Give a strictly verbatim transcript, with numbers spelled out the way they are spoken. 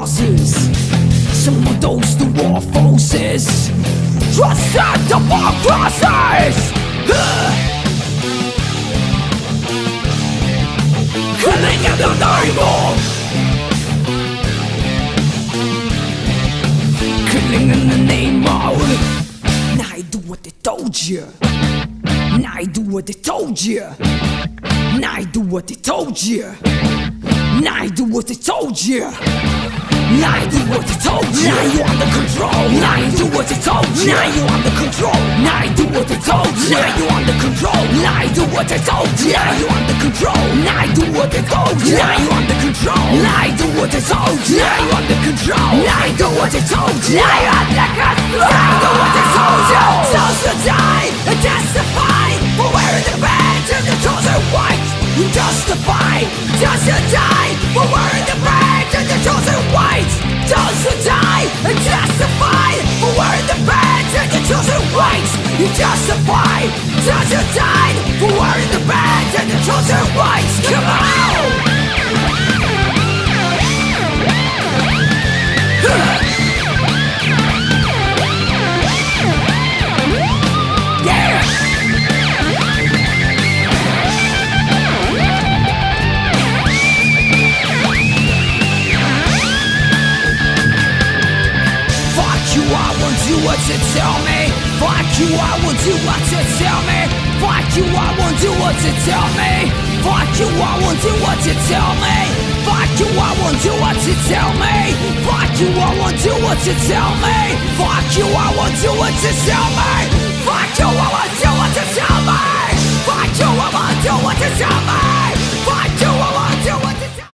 crosses. Some of those the war forces trusted the war crosses. Killing in the name of, killing in the name of. Now I do what they told you. Now I do what they told you. Now I do what they told you. Now I do what they told you. Now I do what they told you. Now you under control. Now I do what they told you. Now you under control. Now I do what they told you. Now you under control. Now I do what they told you. Now you under control. Now I do what they told you. Now you under control. Now I do what they told you. Now you under control. Now I do what they told you. Now you under control. Now I do what they told you. Souls to die and testify for wearing the badge and the chosen white. You justify just to die for wearing the badge and the chosen white. Just to die and justify for wearing the badge and the chosen white. You justify just to die for wearing the badge and the chosen white. Come on! Do what you tell me. Fuck you, I will do what you tell me. Fuck you, I will do what you tell me. Fuck you, I will do what you tell me. Fuck you, I will do what you tell me. Fuck you, I will do what you tell me. Fuck you, I will do what you tell me. Fuck you, I will do what you tell me. Fuck you, I will do what you tell me.